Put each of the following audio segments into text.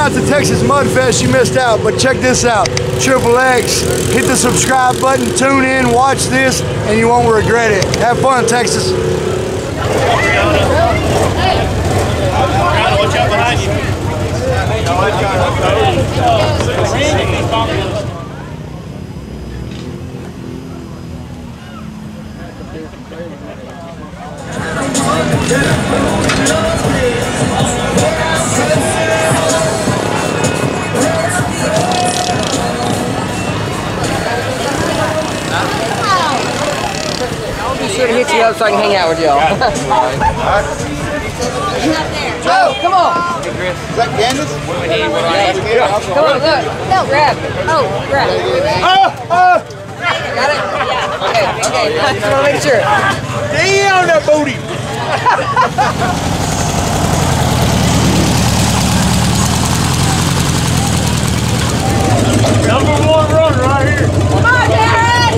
out to Texas Mudfest, you missed out, but check this out. XXX, hit the subscribe button, tune in, watch this, and you won't regret it. Have fun, Texas. Watch out behind you. I'll be sure to hit you up so I can hang out with y'all. Oh, come on! Hey Chris. Is that Candace? What do we need? What do I need? Come on, look. No, grab. Oh, grab. Got it? Yeah. Okay. Just want to make sure. Damn, that booty! Number 1 runner right here. Come on, Dad!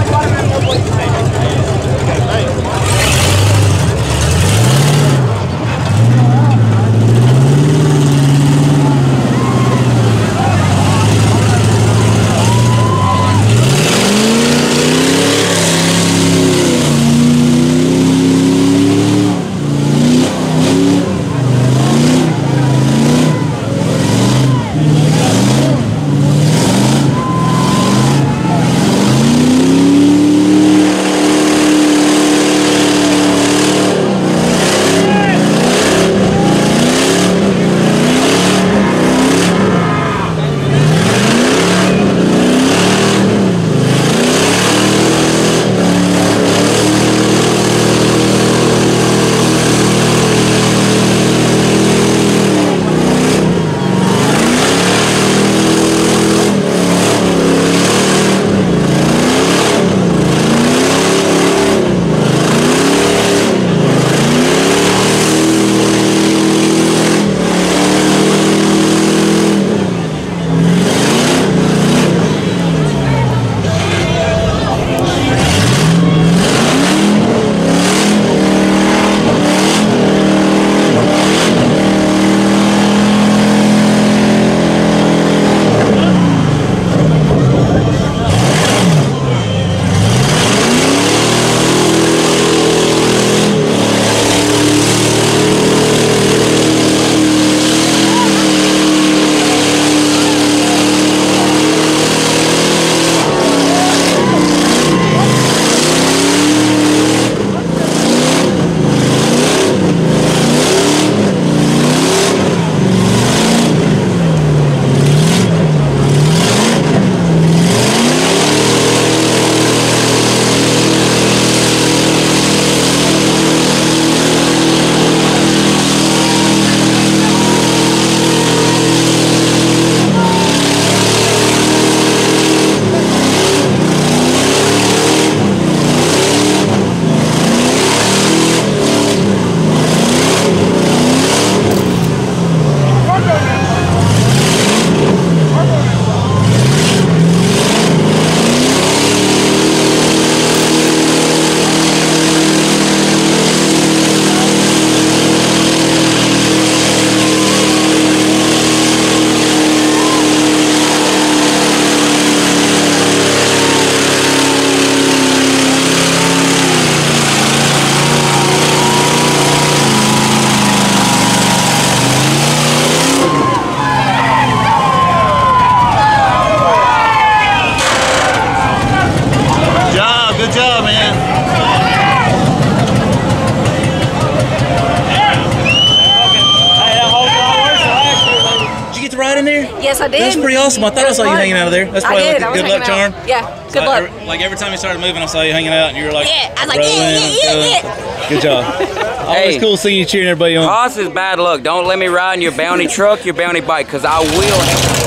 Yes, I did. That's pretty awesome. I thought I saw you hanging out of there. That's probably like a good luck charm. Yeah, good luck. Like every time you started moving, I saw you hanging out, and you were like, yeah, I was like, yeah. Good job. Always cool seeing you cheering everybody on. Hoss is bad luck. Don't let me ride in your bounty truck, your bounty bike, because I will.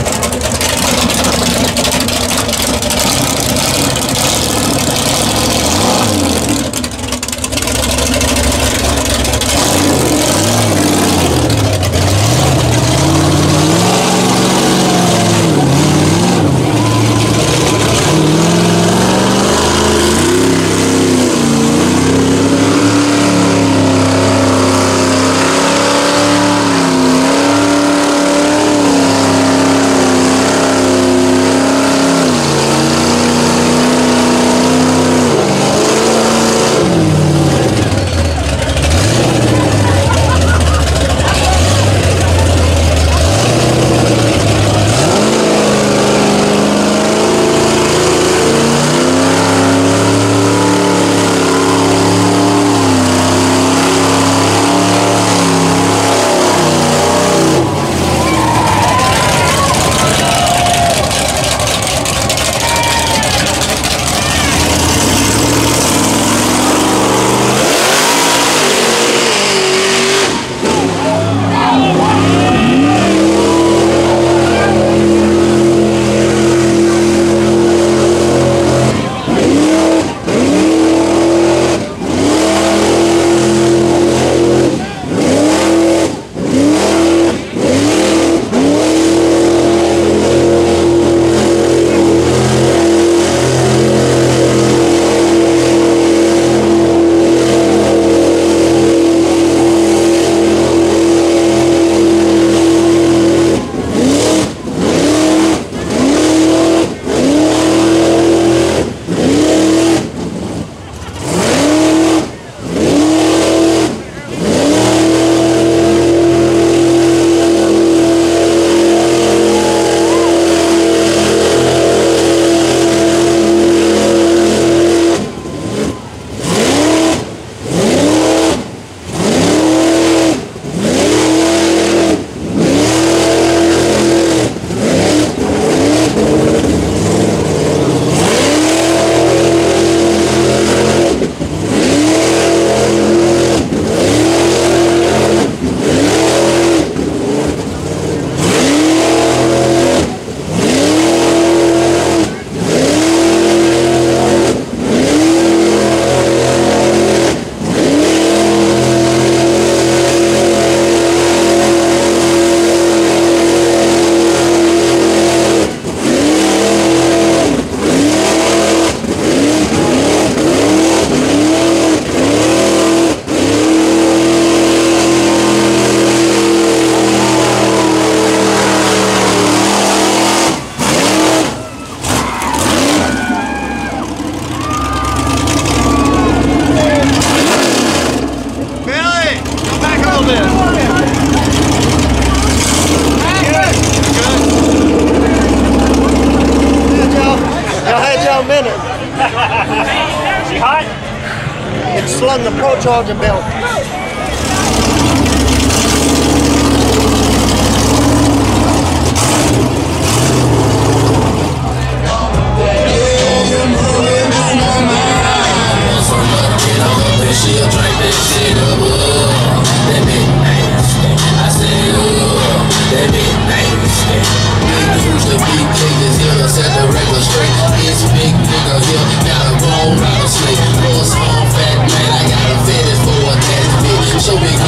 She hot? It slung the Pro Charger belt. She'll drink that shit up, that big nasty. I said, that big nasty. Niggas usually beat cages, here to set the record straight. This big nigga here got a bone rattlesnake. For a small fat man, I got a fetish for a nasty bitch. So big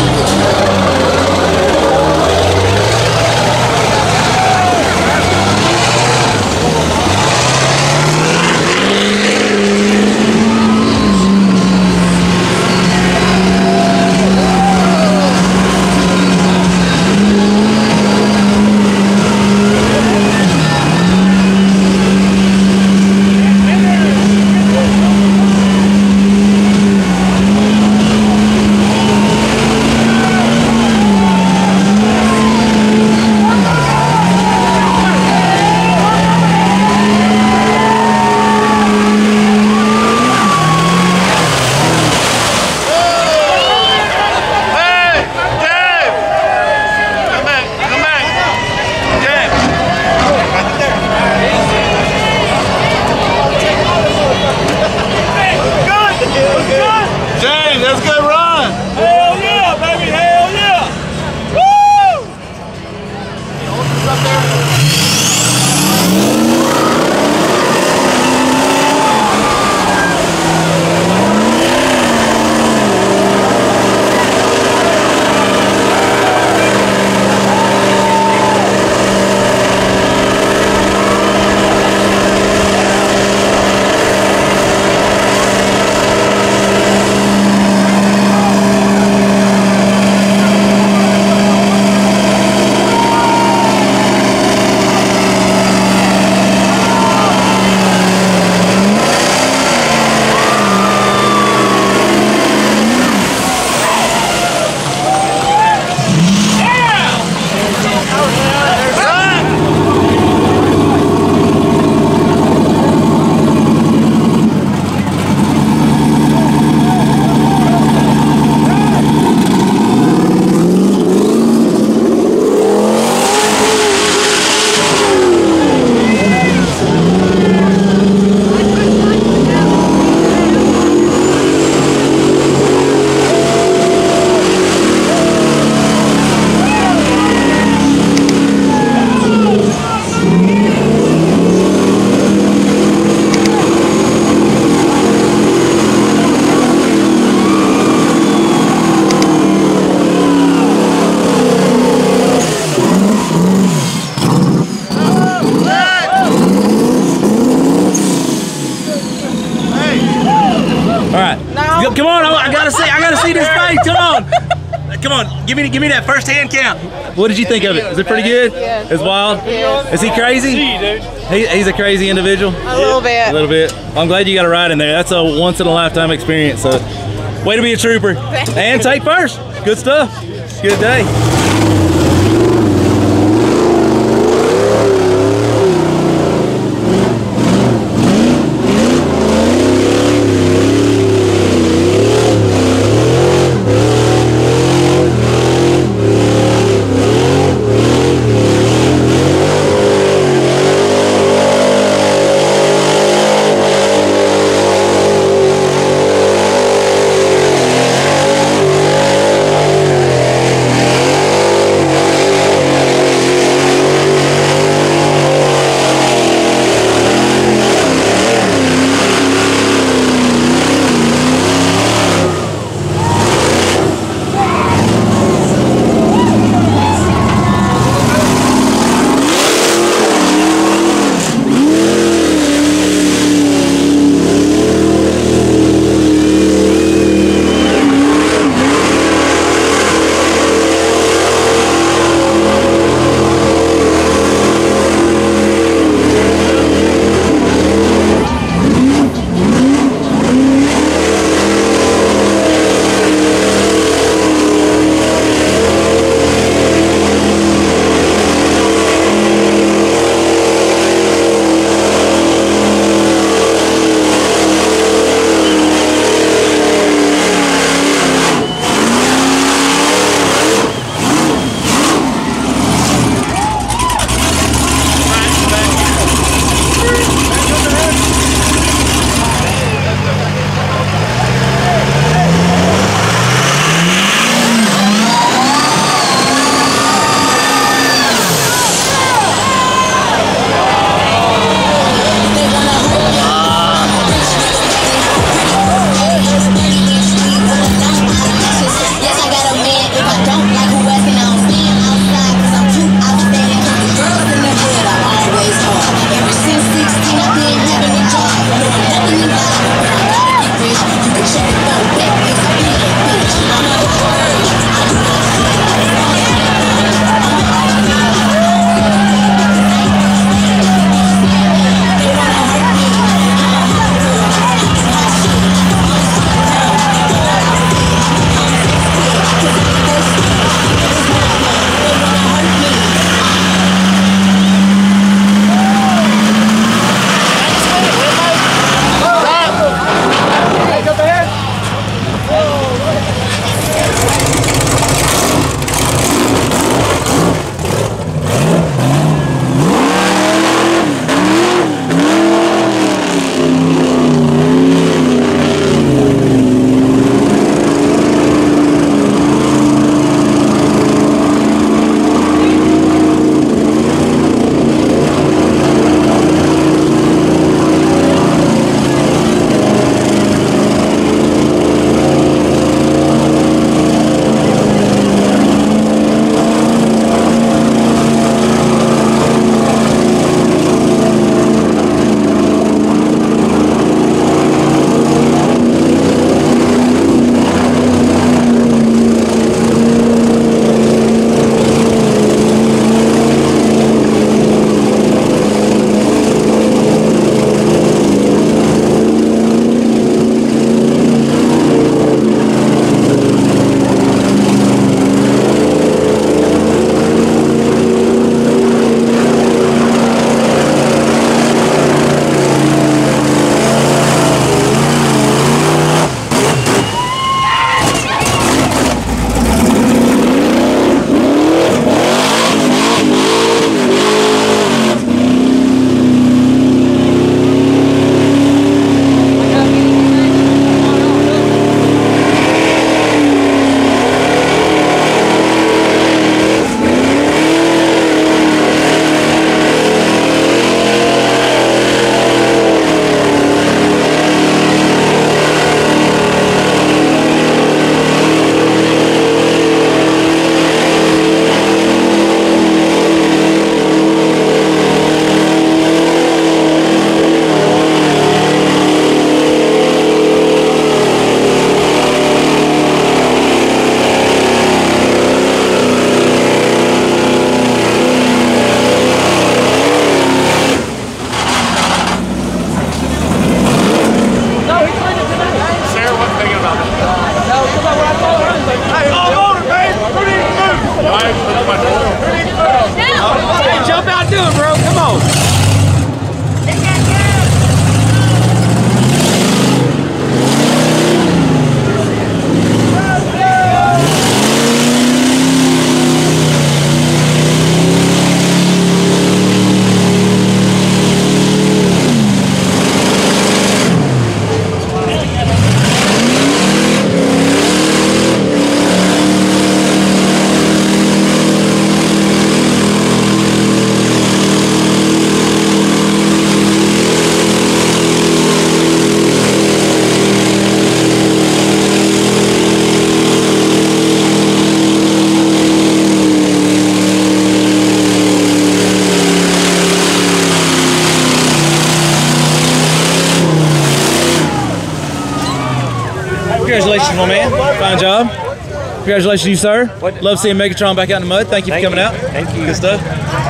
Come on, I gotta see this fight. Come on. Come on, give me that first hand count. What did you think of it? Is it pretty good? Yeah. It's wild? Yeah. Is he crazy? He's a crazy individual? A little bit. A little bit. I'm glad you got a ride in there. That's a once in a lifetime experience. So, way to be a trooper. And take first. Good stuff. Good day. Congratulations, my man. Fine job. Congratulations to you, sir. Love seeing Megatron back out in the mud. Thank you for coming out. Thank you. Good stuff.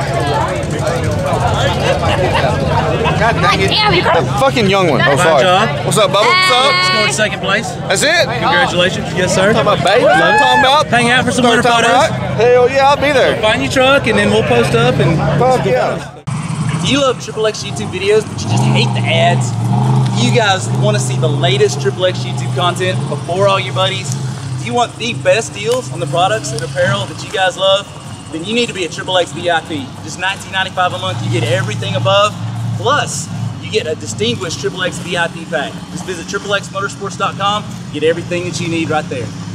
God dang it. Damn, you A fucking young one. Oh, Fine sorry. job. What's up, Bubba? What's up? Scored second place. That's it? Congratulations. Yes, sir. Talking about baby? Love it. Talking about? Hang out for some Start winter talking photos. about? Hell yeah, I'll be there. Find your truck and then we'll post up and Fuck yeah. Do you love XXX YouTube videos, but you just hate the ads? Do you guys want to see the latest XXX YouTube content before all your buddies? Do you want the best deals on the products and apparel that you guys love? Then you need to be a XXX VIP. Just $19.95 a month, you get everything above. Plus, you get a distinguished XXX VIP pack. Just visit XXXmotorsports.com, get everything that you need right there.